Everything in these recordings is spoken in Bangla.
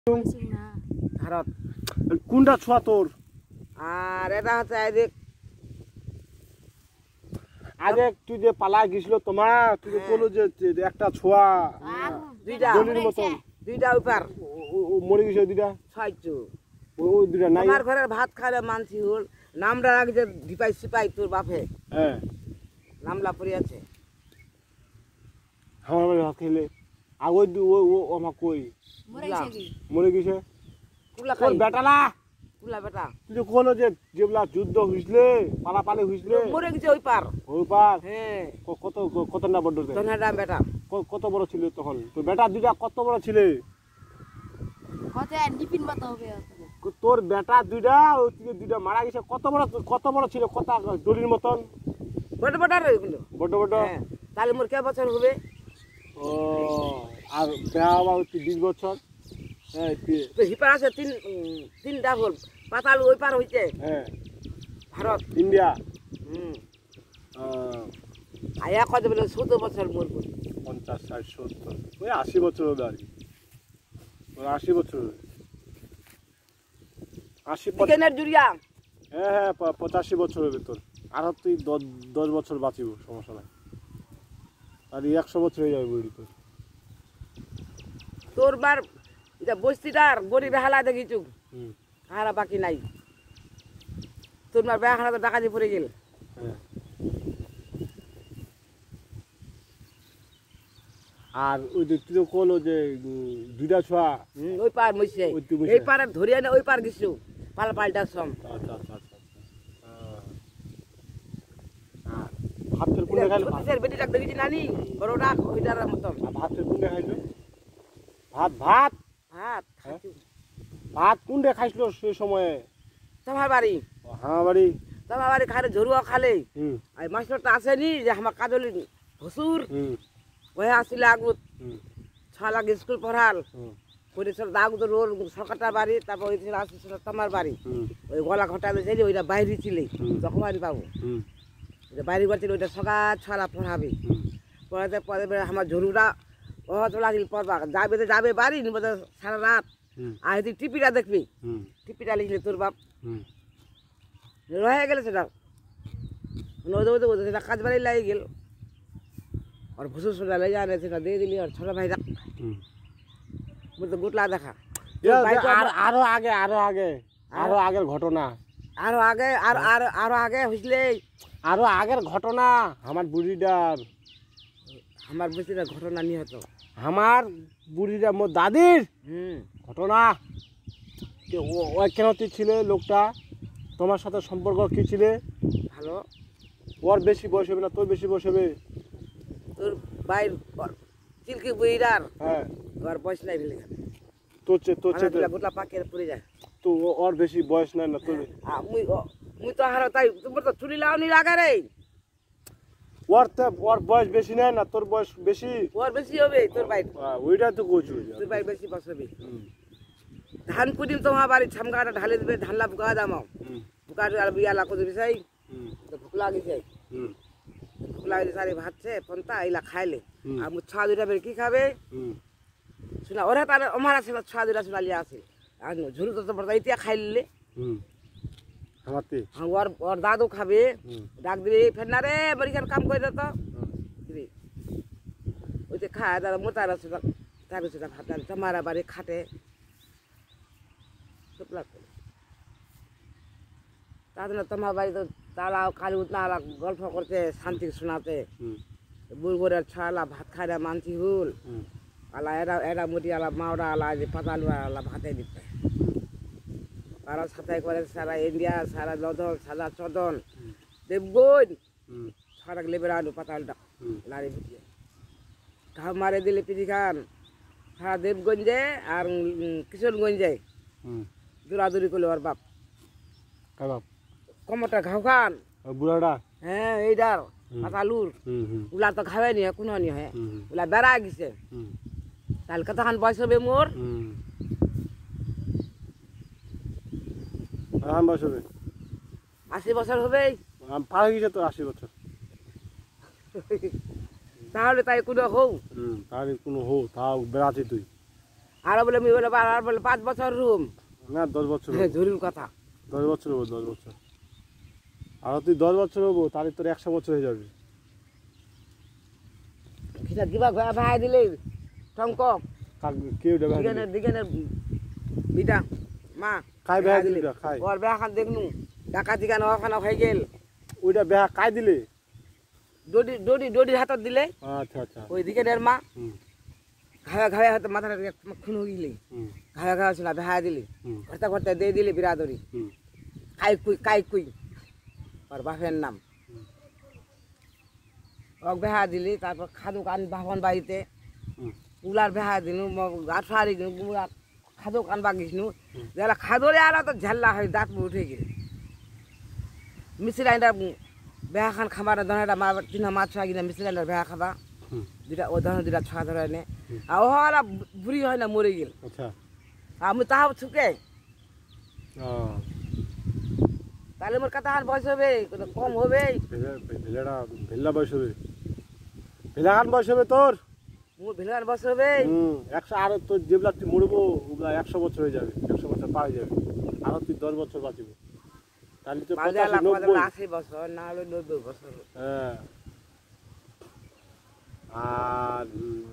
ভারত কোনটা ছোঁয়া তোর? আর এটা হচ্ছে আগে আগে তুই যে পালা গেছিল তোমার তুই বলো যে একটা ছোঁয়া দুইটা গলির মতন দুইটা উপার মরে গেছে দুইটা ছয়টো ওই দুইটা নাই। আমার ঘরের ভাত খাইলে মানছি হল নামটা আগে যে দিপাই সিপাই তোর বাপে হ্যাঁ নামলা পড়ে আছে আমার ভাত খাইলে আর ওই ও আমার কই মরে গেছে কুলা তোর খাই বেটালা কুলা বেটা তুই যে কোন যে যেগুলা যুদ্ধ হইছিলে পালাপালি হইছিলে মরে গেছে ওই পার ওই পার হ্যাঁ কত কত না বড় ধনাডা বেটা কত বড় ছিল তখন তোর বেটা দুইটা কত বড় ছিলে? তোর বেটা দুইটা ওই দুইটা মারা গেছে কত বড় ছিল কথা দড়ির মতন বড় বড় রইগুলো বড় বড়। তাহলে মোর কে বছর হবে? ও আর বেয়া হওয়া হচ্ছে 20 বছর। হ্যাঁ তো হিপার আছে তিনটা হল পাতাল ওই পার হইছে হ্যাঁ ভারত ইন্ডিয়া। আয়া কত বলে 17 বছর মোর 50 60 70 ওই 80 বছর হবে আর কি। 80 বছর 80 চিকেনের জুরিয়া হ্যাঁ হ্যাঁ 85 বছর হবে তোর। আর তুই 10 বছর বাঁচিব সমস্যা নাই। আর 100 বছর হয়ে যাবে বুড়ি তোর। তোর বার এটা বস্তিটার গরিব হালা দেখিছু হারা বাকি নাই তোর মার বেয়া হারা তো ডাকাতি পড়ে গেল। হ্যাঁ আর ওই যে তুই কলো যে দুইটা ছোঁয়া ওই পার মইছে এই পারে ধরিয়া না ওই পার গেছু পাল্টার সম। আচ্ছা আচ্ছা আচ্ছা ভাতের কোনে খাইলো? প্রতিশের বেটিটা দেখিছি নানি বড়টা ওইটার মতন। ভাতের কোনে খাইলো? ভাত ভাত ভাত ভাত কোনটা খাইছিল সেই সময়ে? তোমার বাড়ি আমার বাড়ি তোমার বাড়ি খালে ঝরুয়া খালে আর মাস্টারটা আসেনি যে আমার কাজলি হসুর ওই আসলে আগুত 6 লাখ স্কুল পড়াল পরিসর দাগুত রোল সরকারটা বাড়ি তারপর ওই আসছিল তোমার বাড়ি ওই গলা ঘটালে যাই ওইটা বাইরে ছিলে তখন বাড়ি পাবো বাইরে বাড়ি ওইটা সকাল 6 লাখ পড়াবে পড়াতে পরে আমার ঝরুটা অত লাগিল পড়বা যাবে তো যাবে বাড়ি সারা রাত আর তুই টিপিটা দেখবি টিপিটা লিখলে তোর বাপ রয়ে গেলে সেটা সেটা কাজ বাড়ি লাগে গেল আর ভুসুর সোনা লে জানে সেটা দিয়ে দিলি আর ছোট ভাই দেখ বলতে গুটলা দেখা আরো আগে আগের ঘটনা আরো আগে আরো আগে হইলে আরো আগের ঘটনা আমার বুড়িটার আমার বেশিটা ঘটনা নিয়ে হতো আমার বুড়িটা মোর দাদির ঘটনা ওই কেন তুই ছিলে লোকটা তোমার সাথে সম্পর্ক কি ছিলে ভালো? ওর বেশি বয়স হবে না তোর বেশি বয়স হবে? তোর বাইর চিলকি বুড়িটার হ্যাঁ ওর বয়স নাই ফেলে তোর গোটলা পাকের পড়ে যায় তো ওর বেশি বয়স নাই না তোর? মুই তো হারো তাই তোমার তো চুরি লাউনি লাগা রে ওর বয়স বেশি নাই না তোর বয়স বেশি? ওর বেশি হবে তোর ভাই ওইটা তো কইছু তোর ভাই বেশি বয়স হবে। ধান কুটিম তোমার বাড়ি ছামগাটা ঢালে দেবে ধানলা বুকা দামাও বুকা আর বিয়া লাখ দেবে সেই তো ভুক লাগিছে ভুক লাগিছে সারি ভাতছে পন্তা এইলা খাইলে আর মু ছা দুইটা বের কি খাবে শুনা ওরে তার আমার আছে ছা দুইটা শুনা লিয়া আছে আর ঝুরু তো বড় ইতিয়া খাইলে আমাতে ওর দাদু খাবে ডাক দিবি ফের না রে বড়িখান কাম করে দে তো দিবি ওই যে খায় দাদা মোটা আছে তাকে সেটা ভাত তোমার বাড়ি খাটে তাহলে তোমার বাড়ি তো তারা কালী উঠনা গল্প করতে শান্তি শোনাতে বুড়বুড়ে ছয়লা ভাত খাইলে মানছি হুল আলা এরা মুটি আলা মাওড়া আলা যে পাতালুয়া আলা ভাতে দিতে তারা সাথে করে সারা ইন্ডিয়া সারা লদন সারা চদন দেবগঞ্জ সারা লেবের আলু পাতালটা লারি ভিটিয়ে ঘাম মারে দিলে পিজি খান সারা দেবগঞ্জে আর কিশোরগঞ্জে দৌড়াদৌড়ি করলো ওর বাপ কমটা ঘাও খান বুড়াটা হ্যাঁ এইটার পাতালুর উলা তো খাবে নি কোনো নি হয় উলা বেড়া গেছে তাহলে কতখান বয়স হবে মোর? বয়স হবে 80 বছর হবে পার হয়ে গেছে তো 80 বছর তাহলে তাই কোনো হও তাহলে কোনো হো তাও বেড়াচ্ছি তুই আর বলে আমি বলে আর বলে 5 বছর রুম না 10 বছর জরুরি কথা 10 বছর হবো 10 বছর আর তুই 10 বছর হবো তাহলে তোর 100 বছর হয়ে যাবে কিটা কিবা ভাই দিলে টঙ্ক কেউ দেবে দিগেনের বিটা মা খাই বেহা দিলি খাই ওর বেহা খান দেখনু ডাকাতি গান ওখানে হয়ে গেল ওইটা বেহা খাই দিলে ডোডি হাতত দিলে আচ্ছা আচ্ছা ওই দিগেনের মা ঘায়া ঘায়া হাতে মাথাটা খুন হয়ে গেলি ঘায়া ঘায়া ছিল বেহা দিলি ঘরতে ঘরতে দিয়ে দিলি বিরাদরি কাই কুই ওর বাপের নাম ওক বেহা দিলি তারপর খাদু কান বাহন বাড়িতে উলার বেহা দিনু গাছ ফাড়ি দিনু খাদো কান বাগিসনু যারা খাদরে আর তো ঝাল্লা হয় দাঁত উঠে গেলে মিস্ত্রি আইনটা বেহা খান খাবার ধরনের মা চিহ্ন মাছ ছয় কিনা মিস্ত্রি আইনটার বেহা খাবা দুটা ও ধরনের দুটা ছয় ধরে নে আর ওরা বুড়ি হয় না মরে গেল আমি তাহাও ছুকে তাহলে মোর কথা আর বয়স হবে কম হবে ভেলা বয়স হবে ভেলা খান বয়স হবে তোর মোর ভেলার বয়স হবে 100 আর তোর যেগুলা তুই মরবো ওগুলা 100 বছর হয়ে যাবে 100 বছর পার হয়ে যাবে আর তুই 10 বছর বাঁচিব তাহলে তো 80 বছর না হলে 90 বছর হ্যাঁ আর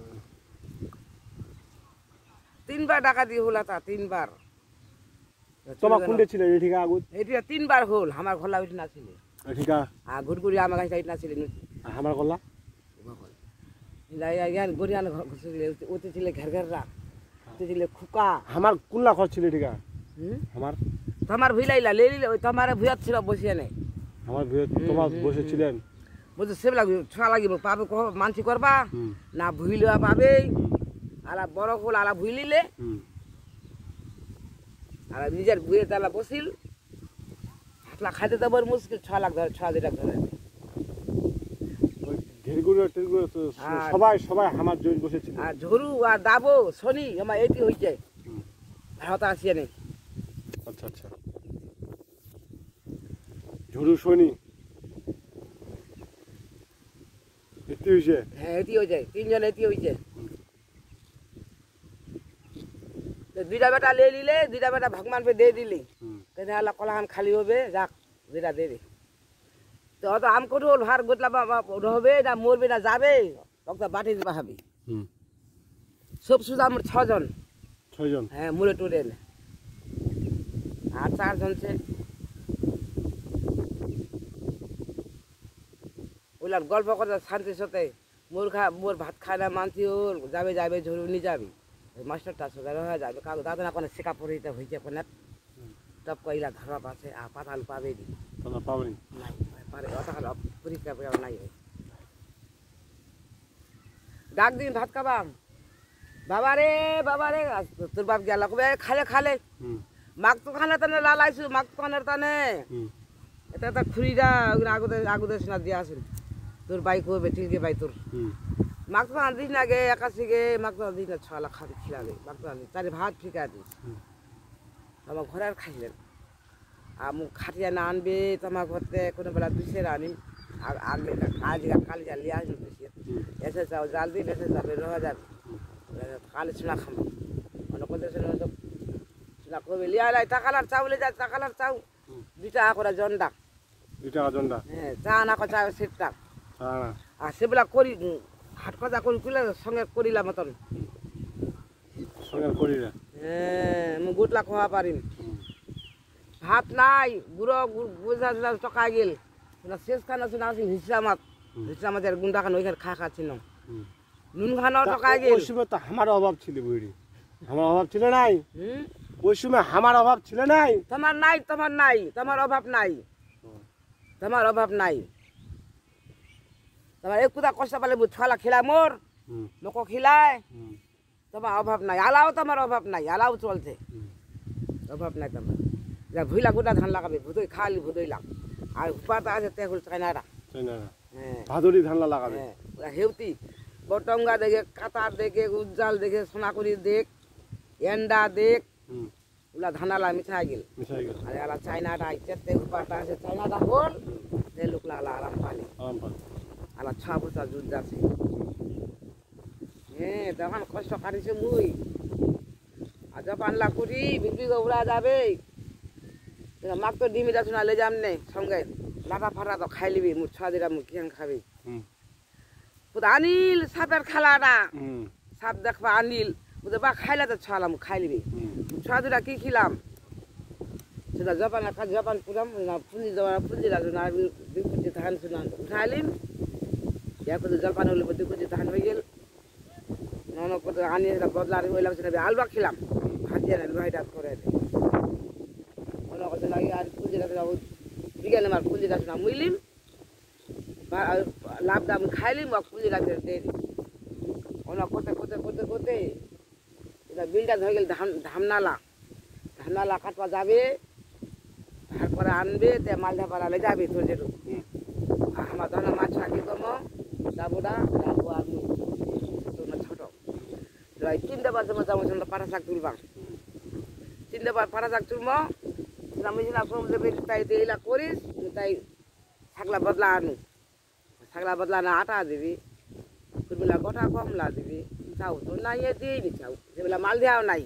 3 বার ডাকাতি হলা তা 3 বার তোমার কোনটা ছিল এঠিকা আগুত এটা 3 বার হল আমার ঘরলা উঠে না ছিল এঠিকা আর ঘুরঘুরি আমার কাছে না ছিল আমার গলা ইয়ান গরিয়ান ওতে ছিল ঘর ঘররা ওতে ছিল খুকা আমার কুল্লা ঘর ছিল এঠিকা আমার তোমার ভিলাইলা লেলিলে ওই তোমার ভুয়াত ছিল বসিয়ে নাই আমার ভুয়াত তোমার বসেছিলেন বুঝতে সেব লাগবে ছোঁয়া লাগিব পাবে মানসি করবা না ভুইলেও পাবে আলা বড় হল আলা ভুইলিলে আর নিজের বুয়ে তালা বসিল হাতলা খাইতে তো বড় মুশকিল 6 লাখ ধরে 6 লাখ ধরে সবাই সবাই আমার জয়েন বসেছিল আর ঝরু আর দাবো শনি আমার এটি হইছে ভারত আসিয়ে নেই আচ্ছা আচ্ছা ঝরু শনি এটি হইছে হ্যাঁ এটি হইছে 3 জন এটি হইছে দুইটা বেটা লে নিলে দুইটা বেটা ভগবান পে দিয়ে দিলি কেন আল্লাহ কলাহান খালি হবে যাক দুইটা দে দে তো অত আম কঠোর ভার গোতলা হবে না মরবে না যাবে তখন বাটি দিবা হবে সব সুদা আমার 6 জন হ্যাঁ মুলে টোরে আর 4 জন সে ওলার গল্প করতে শান্তি সাথে মোর ভাত খায় না মানছি ওর যাবে যাবে ঝরু নি যাবি মাস্টারটা সোজা হয়ে যাবে কাগজ দাদা না কোনো শেখা পড়িতে হয়েছে কোনো টপ কইলা ধরা পাচ্ছে আর পাতাল পাবে দি তোমরা পাবনি নাই পারে অত খালি পরীক্ষা করে নাই ডাক দিন ভাত খাবাম বাবা রে তোর বাপ গেল কবে খালে মাক তো খানে তানে লালাইছু মাক তো খানের তানে এটা তো খুরিরা আগুদে শোনা দিয়া আসেন তোর বাইক হবে ঠিক ভাই তোর মাক তো দিস না গে 81 গে মাক তো দিস না 6 লাখ খাবি খিলাবে মাক তো তারে ভাত ঠিকা দিস আমার ঘরে আর খাইলেন আর মুখ খাটিয়া না আনবে তোমার ঘরতে কোনো বেলা দুসের আনিম আগে আজ কাল জালিয়ে আসবে দুসের এসে যাও জাল দিন এসে যাবে রহা যাবে কালে চুনা খাবো অন্য কোথাও চুনা করবে লিয়া লাই টাকালার চাউলে যা টাকালার চাউ 2 টাকা করে জন্ডা 2 টাকা জন্ডা হ্যাঁ চা না চা সেটটা আর সেবেলা করি হাট কথা করি কুলে সঙ্গে করিলা মতন সঙ্গে করিলা হ্যাঁ মু গোটলা খাওয়া পারিম ভাত নাই গুড়ো বুঝা টকা গেল শেষ খানা শোনা আছে হিসরামাতের গুন্ডা খান ওইখানে খাচ্ছি না নুন খানাও টকা গেল ওই সময় তো আমার অভাব ছিল বুড়ি আমার অভাব ছিল নাই ওই সময় আমার অভাব ছিল নাই তোমার অভাব নাই তোমার এক কুদা কষ্ট পালে ছলা খিলা মোর লোক খিলায় তোমার অভাব নাই আলাও তোমার অভাব নাই আলাও চলছে অভাব নাই তোমার যা ভুইলা গোটা ধান লাগাবে ভুদই খালি ভুদই লাগ আর উপাতা আছে তে হল চাইনারা হ্যাঁ ভাদুরি ধান লাগাবে হ্যাঁ হেউতি বটঙ্গা দেখে কাতার দেখে উজ্জাল দেখে সোনাকুড়ি দেখ এন্ডা দেখ ওলা ধানালা মিশাই গেল আর আলা চাইনাটা আইছে তে উপাতা আছে চাইনাটা হল তে লোকলা আরাম পালি আলা 6 বছর যুদ্ধ আছে হ্যাঁ তখন কষ্ট কাটিছে মুই আর জপান লা করি বিক্রি করে উড়া যাবে মাক তো ডিমিটা শোনা লে যাম নে সঙ্গে লাটা ফাটা তো খাই লিবি মুখ ছা দিরা মুখ কিয়ান খাবি আনিল সাপের খেলাটা সাপ দেখবা আনিল বুঝে বা খাইলে তো ছালাম খাই লিবি ছা দিরা কি খিলাম সেটা জপান জপান পুরাম পুঁজি জমা পুঁজি রাখুন আর 2 কেজি ধান শুনা উঠাইলিম এক কেজি জলপান হলে 2 কেজি ধান হয়ে গেল নন কত আনিয়ে সেটা বদলা হইলাম সেটা আলবা খেলাম ভাজিয়ে না লোহাইটা করে মনে করতে লাগে আর পুঁজি রাখলাম বিকেলে আমার পুঁজি রাখলাম মুইলিম লাভ দাম খাইলিম বা পুঁজি রাখতে দিয়ে দিই ওনা করতে করতে করতে করতে এটা বিলটা ধরে গেল ধামনালা কাটবা যাবে তারপরে আনবে তে মালদা পাড়ালে যাবে তোর যেটু আমার ধরনের মাছ থাকি তম যাবোটা যাবো আর ছোট চিনতে পারছো যাবো পাটা শাক তুলবা চিনতে পাটা শাক তুলব আমি তাই এইলা করিস তাই ছাগলা বদলা আনু ছাগলা বদলা না আটা দিবি কুরবিলা গোটা কমলা দিবি চাউ তো নাই দিই চাউ যেগুলা মাল দেওয়াও নাই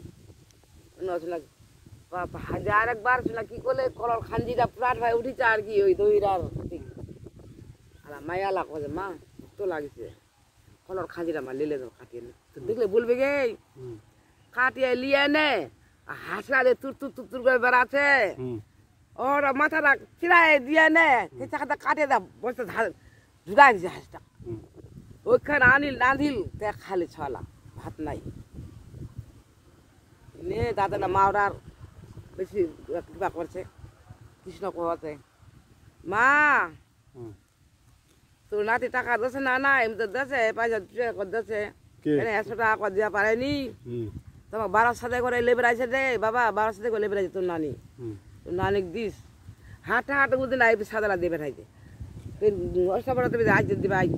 হাজার একবার শোনা কি করলে কলর খাঞ্জিটা পুরাট ভাই উঠিছে আর কি ওই দইরার আর মায়ালা কছে মা তো লাগিছে কলর খাঞ্জিটা মা লিলে দাও কাটিয়ে নে তো দেখলে বলবে গে কাটিয়ে লিয়ে নে হাসলা দে তুর তুর তুর তুর করে বেড়াচ্ছে ওর মাথাটা চিরাই দিয়ে নে চাকাটা কাটিয়ে দা বসে ঢুকাই দিছে হাঁসটা ওইখানে আনিল নাঁধিল দেখ খালি ছলা ভাত নাই নে দাদাটা মাওরার বেশি কৃপা করছে কৃষ্ণ কছে মা তোর নাতি টাকা দেছে না না এমনি দেছে পয়সা দেছে 100 টাকা করে দেওয়া পারেনি তোমাকে 1200 করে লেবরাইছে দে বাবা 1200 করে লেবরাইছে তোর নানি তোর নানি দিস হাঁটা হাঁটা বুঝে নাই সাদালা দেবে খাইতে অষ্টাপনা তুমি আজ দিবে আজ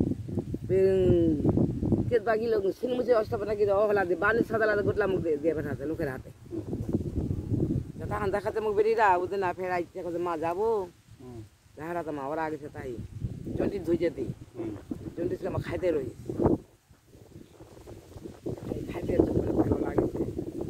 কে বাকি লোক সিনেমুছে অষ্টাপনা কি হলা দিয়ে বানি সাদালা গোটলা মুখ দিয়ে পাঠাতে লোকের হাতে তখন দেখাতে মুখ বেরিয়ে বুঝে না ফের আইতে মা যাবো যাহারা তো মা ওরা আগেছে তাই জন্ডিস ধুই যেতে জন্ডিস আমার খাইতে রই খাইতে ভালো লাগেছে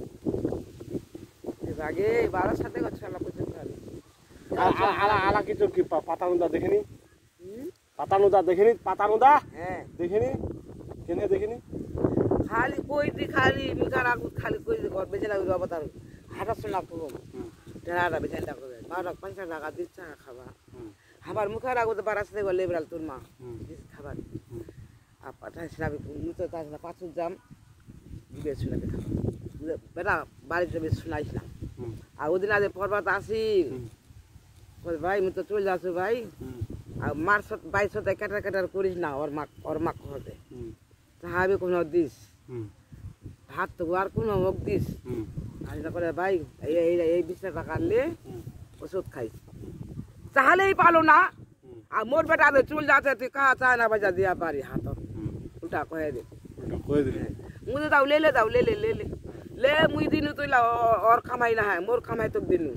আগে 12 করে ছলা পয়সা আলা কিছু কি পাতানুদা দেখেনি পাতানুদা দেখেনি পাতানুদা হ্যাঁ দেখেনি কেনে দেখেনি খালি কই দি খালি মিকার আগু খালি কই দি ঘর বেজে লাগবে অবতার হাটা শোনা করবো টেরাটা বেজে লাগবে 50 টাকা দিচ্ছে খাবা আমার মুখের আগু তো 1200 করে লেবরাল তোর মা খাবার আর পাঠাই সাবি মুতো তাজ না 5 জাম দিবে শুনাবে বেটা বাড়িতে বেশ শুনাইছ না আর ওদিন আগে পর্বত আসি ভাই মুই তো চলে যাচ্ছ ভাই আর মার 2200 কাটার করিস না ওর মা হতে তাহাবে কোনো দিস ভাত তো আর কোনো মুখ দিস আর করে ভাই এই 20 টাকা আনলে ওষুধ খাইস তাহলেই পালো না আর মোর বেটা চুল যাচ্ছে তুই কাহা চায় না বাজা দিয়া পারি হাত উল্টা কয়ে দে মুঝে দাও লে ले मुई दिनु तो और कमाई ना है मोर कमाई तो दिनु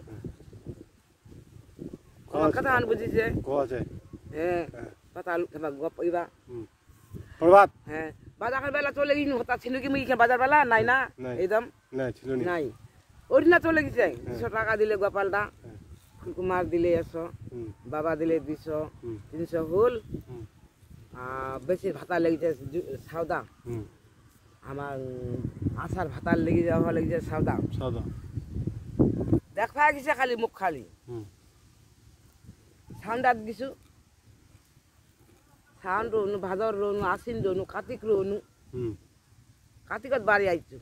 कथा आन बुझी से हैं पता गप इबा प्रभात हैं बाजार बेला चले गई होता छिनु कि मुई बाजार बेला নাই না एकदम না ছিল নি নাই ওরিনা চলে গেছে 200 টাকা দিলে গোপালদা ফুলকুমার দিলে 100 বাবা দিলে 200 300 হল বেশি ভাতা লেগেছে সাউদা আমার আসার ভাতার লেগে যাওয়া লেগেছে সাউদা দেখা গেছে খালি মুখ খালি সাউন্ডাত কিছু সাউন্ড রোনু ভাদর রোনু আশ্বিন রোনু কার্তিক রোনু কার্তিকত বাড়ি আইছু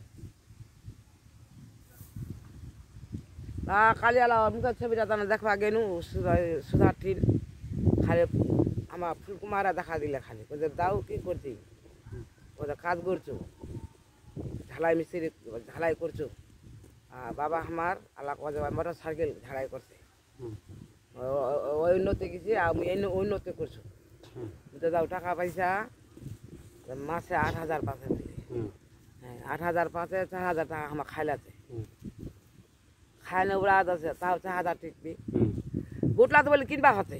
কালি আলা মুখের ছবিটা তারা দেখা গেনু সুধাঠিন খালি আমার ফুলকুমারা দেখা দিলে খালি ওদের দাও কি করছি ওদের কাজ করছো ঝালাই মিস্ত্রি ঝালাই করছো বাবা আমার আল্লাহ মোটর সাইকেল ঝালাই করছে ওই উন্নতি গেছি আমি উন্নতি করছো দাও টাকা পয়সা মাসে 8,000 পাঁচে দিলে হ্যাঁ 8,000 পাঁচে 4,000 টাকা আমার খাইলাতে খাইলে ওরা আছে তাও 4,000 টিকবি গোটলা তো বলে কিনবা হতে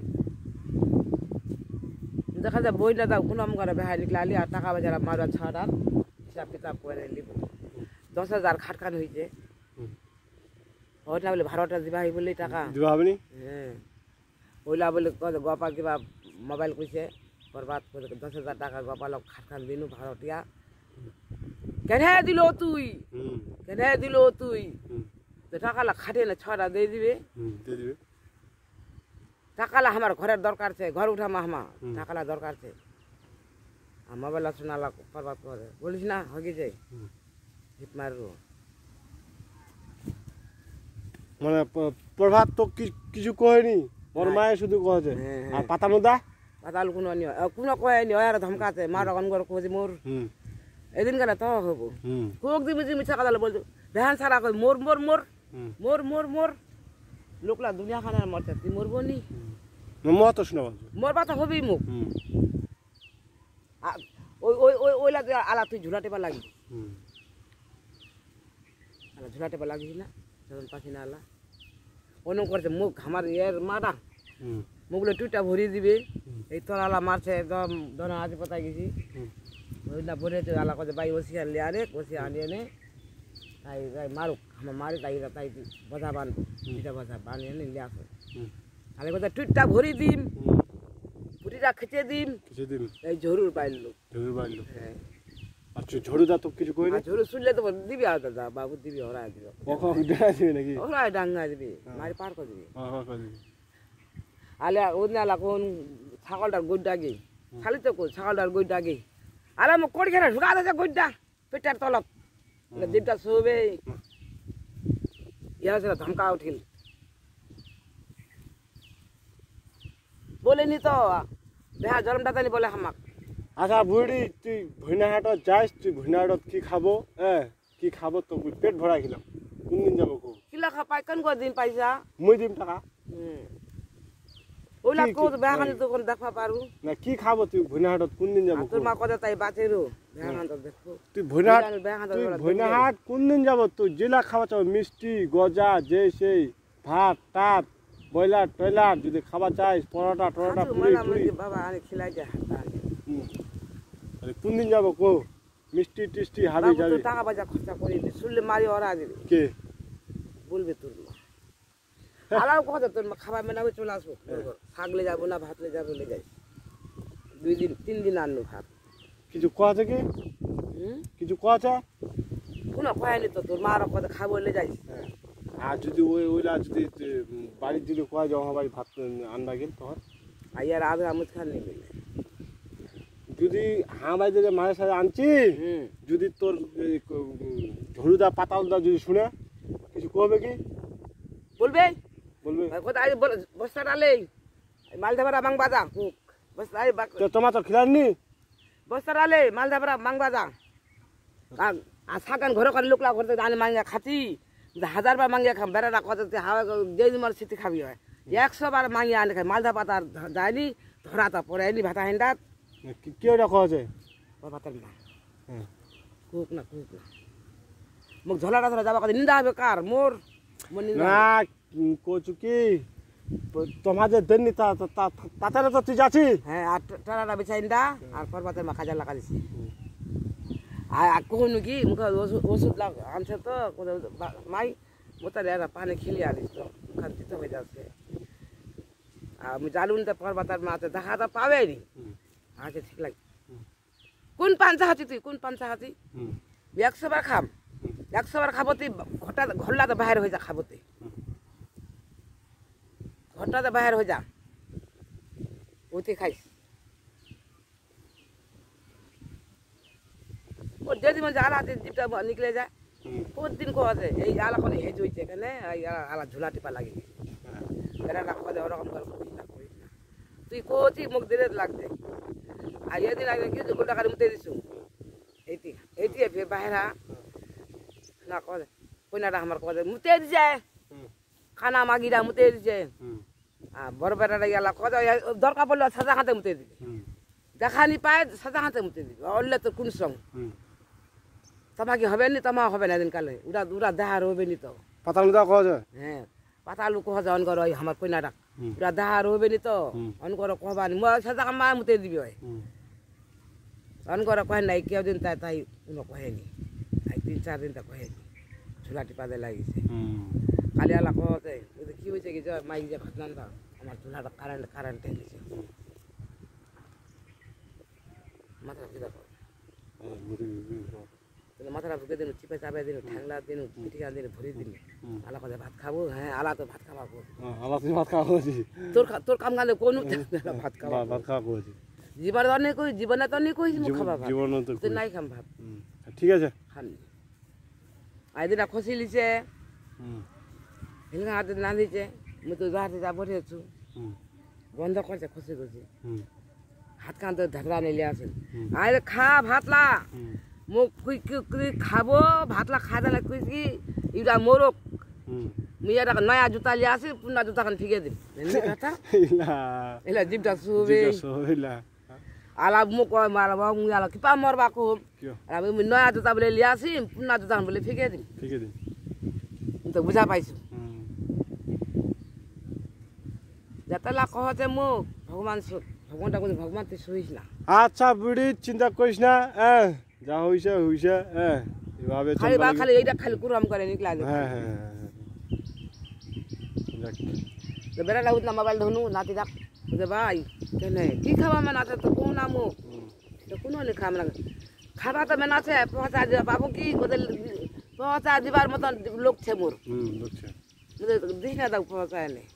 দেখা যায় বইটা দাও কোনো করে বেহাই নিকলালি আর টাকা বাজার মারা ছাড়ার হিসাব কিতাব করে নিব 10,000 খাটখান হয়েছে ওইটা বলে ভাড়াটা দিবা বলে টাকা দিবা হবে নি হ্যাঁ ওইলা বলে গোপাল কিবা মোবাইল কইছে বরবাদ করে 10,000 টাকা গোপালক খাটখান দিনু ভাড়াটিয়া কেনে দিল তুই কেনে দিল তুই তো টাকালা খাটে না 6টা দিয়ে দিবে টাকালা আমার ঘরের দরকার আছে ঘর উঠা মাহমা টাকালা দরকার আছে আর মোবাইল শোনালা বরবাদ করে বলিস না হয়ে যায় হিট মারবো মানে প্রভাত তো কিছু কয়নি ওর মায়ে শুধু কয়েছে আর পাতানুদা পাতাল কোনো কয়নি আর ধমকাছে মার অন করে কোজি মোর এদিন গেলে তো হবো কোক দিবি যে মিছা কথা বলছো ধ্যান সারা কই মোর মোর মোর মোর মোর মোর লোকলা দুনিয়া খানার মরছে তুই মরবো নি মো তো শোনা মোর কথা হবি মুখ ওই ওই ওই ওইলা আলা তুই ঝুলা টেপা লাগবি আলা ঝুলা টেপা লাগিস না যখন পাখি না আলা অন্য করছে মুখ আমার এর মারা মুখগুলো টুইটা ভরিয়ে দিবে এই তোর আলা মারছে একদম ধরা আজ পাতায় গেছি ওইটা ভরে আলা করছে বাই বসিয়ে আনলে আনে বসিয়ে আনিয়ে নে তাই তাই মারুক আমার মারি তাই তাই বাধা বানবো এটা বাধা বানিয়ে নিয়ে আসো আলে কথা টুইটা ভরি দিম পুটিটা খেচে দিম এই ঝরুর পাইলো হ্যাঁ আচ্ছা ঝড়ুদা তো কিছু কই না ঝরু শুনলে তো দিবি আর দাদা বাবু দিবি ওরা দিবি ওখানে ডাঙা দিবে নাকি ওরা ডাঙ্গা দিবি মারি পার করে দিবি করে দিবি আলে ওদিন আলা কোন ছাগলটার গইডা গে খালি তো কোন ছাগলটার গইডা গে আলে মো কোড় খেলা ঢুকা দেছে গইডা পেটার তলত দিবটা শোবে ইয়া সেটা ধমকা উঠিল বলেনি তো দেহা জরমটা তানি বলে হামাক আচ্ছা বুড়ি তুই ভুইনাহাটত যাইস তুই ভুইনাহাটত কি খাবো কি খাবো তো পেট ভরা খেলাম কোন দিন যাবো কো কিলা খা পাই কোন দিন পাইছা মুই দিম টাকা ওলা কো বেহানি তো কোন দেখা পারু না কি খাবো তুই ভুইনাহাটত কোন দিন যাবো তোর মা কথা তাই বাচেরু বেহান তো দেখো তুই ভুইনাহাট কোন দিন যাবো তুই জেলা খাওয়া চাও মিষ্টি গজা যে সেই ভাত টাত বয়লার টয়লার যদি খাওয়া চাইস পরোটা টরোটা পুরি বাবা আনি খিলাই যা কোন দিন যাবো কো মিষ্টি টিষ্টি হাবি যাবি টাকা পয়সা খরচা করে শুনলে মারি ওরা দিবি কে বলবে তোর মা আলাও কথা তোর মা খাবার মেনাবে চলে আসবো শাকলে যাবো না ভাতলে যাবো লে যাই 2 দিন 3 দিন আনলো ভাত কিছু কোয়া থেকে কিছু কোয়া চা কোনো কয়নি তো তোর মার কথা খাবো লে যাই আর যদি ওইলা যদি বাড়ির যদি কোয়া যাও বাড়ি ভাত আনবা গেল তখন আইয়ার আধা আমুদ খান নেবে যদি ভাই যদি মাঝে সাথে আনছি যদি তোর ঝড়ুদা পাতালদা যদি শুনে কিছু কবে কি বলবে বলবে কথা আজ বস্তা ডালে মালদা ভাড়া মাং বাজা বস্তা তোমার তো খিলাননি বস্তা ডালে মালদা ভাড়া মাং বাজা আর সাকান ঘরে করে লোকলা করতে আনি মাঙ্গা খাতি 1000 বার মাঙ্গিয়া খাম বেড়াটা কথা হাওয়া যে তোমার স্মৃতি খাবি হয় 100 বার মাঙ্গিয়া আনি খাই মালদা পাতার যায়নি ধরা তা পরে আনি ভাতা হেন্ডাত কি ওটা খাওয়া যায় পাতার না কুক না মুখ ঝোলাটা ধরা যাবা নিন্দা হবে কার মোর না কচু কি তোমার যে দেননি তাতে তো তুই যাচ্ছি হ্যাঁ আর টানাটা বেচাইন্দা আর পরবাতের মা খাজা লাগা দিছি আর কোন কি মুখে ওষুধ আনছে তো মাই মোতার এরা পানি খেলি আনিস তো খান্তিত হয়ে যাচ্ছে আর আমি জানুন তো পরবাতের মাতে দেখাটা পাবে নি আচ্ছা ঠিক লাগে কোন পাঞ্চা হাতি তুই কোন পাঞ্চা হাতি 100 বার খাম 100 বার খাবো তুই ঘরলাতে বাহির হয়ে যা খাবো তুই ঘরটাতে বাহির হয়ে যা ওতে খাইস ও যদি মানে আলা জিপটা নিকলে যায় প্রতিদিন কোয়াছে এই আলা করে হেজ হইছে এখানে আলা ঝুলা টিপা লাগে এরা না খাওয়া ওরকম করে করিস না তুই কোচি মুখ দিলে লাগছে আর এদিন আগে কিছু গোটা করে মুতে দিছু এইটি ফের বাহিরা না কলে কইনাটা আমার কলে মুতে দিছে খানা মাগিরা মুতে দিছে আর বড় বেটাটা গেলা কথা দরকার পড়লে সাজা হাতে মুতে দিবে দেখানি পায় সাজা হাতে মুতে দিবে অল্লে তোর কোন সঙ্গ তোমাকে হবে নি তোমা হবে না এদিন কালে উড়া দেহার হবে নি তো পাতালুদা খাওয়া যায় হ্যাঁ পাতালু কোহ অন কর আমার কইনাটা উড়া দেহার হবে নি তো অন কর কহবানি মই সাজা মা মুতে দিবি হয় অন কর কহে নাই কেউ দিন তাই তাই কোনো কহেনি 3-4 দিন তক হয়ে চুলা টিপাতে লাগিছে কালি আলা কতে কি হয়েছে কি মাইক যে ঘটনা আমার চুলাটা কারেন্টে গেছে মাথা কিদা মাথাটা ঢুকে দিন চিপে চাপে দিন ঠ্যাংলা দিন পিঠিকা দিন ভরি দিন আলা কথা ভাত খাবো হ্যাঁ আলা তো ভাত খাবো আলা তুমি ভাত খাওয়া তোর কাম গালে কোন ভাত খাবো ভাত খাওয়া জীবনে তো নেই কই জীবনে তো নেই কই মুখ খাবা ভাত জীবনে তো নাই খাম ভাত ঠিক আছে খান আইদিনা খসি লিছে হিলগা হাতে না দিছে মুই তো যাতে যাব বসেছু বন্ধ করছে খসি খসি হাত কান তো ঢাকরা নিলে আসেন আরে খা ভাতলা মুখ কুই খাবো ভাতলা খাইতে না কুই কি ইটা মোরক মুই এটা নয়া জুতা লিয়ে আসি পুনা জুতা খান ফিকে দিম এমনি কথা এলা জিপটা সুবে আলা মুখ মারবা মুই আলা কিপা মরবা কো আমি মুই নয়া জুতা বলে লিয়ে আসি পুনা জুতা বলে ফিকে দিম তো বুঝা পাইছো যাতালা কহতে মুখ ভগবান ভগবানটা কোন ভগবান তুই শুইস না আচ্ছা বুড়ি চিন্তা করিস না যা হইছে হইছে এভাবে খালি বা খালি এইটা খালি কুরাম করে নিকলা হ্যাঁ তো বেড়া লাগুত না মোবাইল ধনু নাতি ডাক বুঝে ভাই কেন কি খাওয়া মানে আছে তো কোন নামো তো কোনো নে খাম না খাবা তো মেন আছে পৌঁছা দিবা বাবু কি ওদের পৌঁছা দিবার মতন লোক ছে মোর লোক ছে দিস না দাও পৌঁছায় নে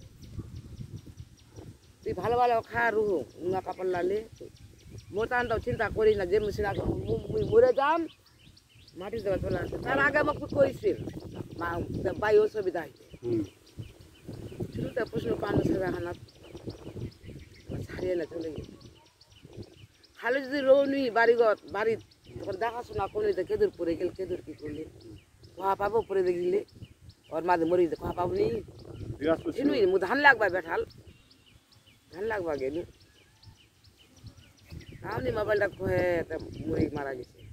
তুই ভালো ভালো খা রুহু না কাপড় লালে মোটানটাও চিন্তা করিস না যে মুসিনা মরে যাম মাটি দেওয়া চলে আসে তার আগে আমাকে কইছিল বাই অসুবিধা হয়েছে শুরুতে প্রশ্ন পানো সেবা খানা ছাড়িয়ে না চলে গেছে খালি যদি রৌনি বাড়ি তখন দেখাশোনা করলি তো কেদুর পরে গেল কেদুর কি করলি কোহা পাবো পরে দেখিলে ওর মাঝে মরি কোহা পাবো নি মু ধান লাগবা বেঠাল ধান লাগবা গেলু আমি মোবাইলটা কয়ে মুড়ি মারা গেছে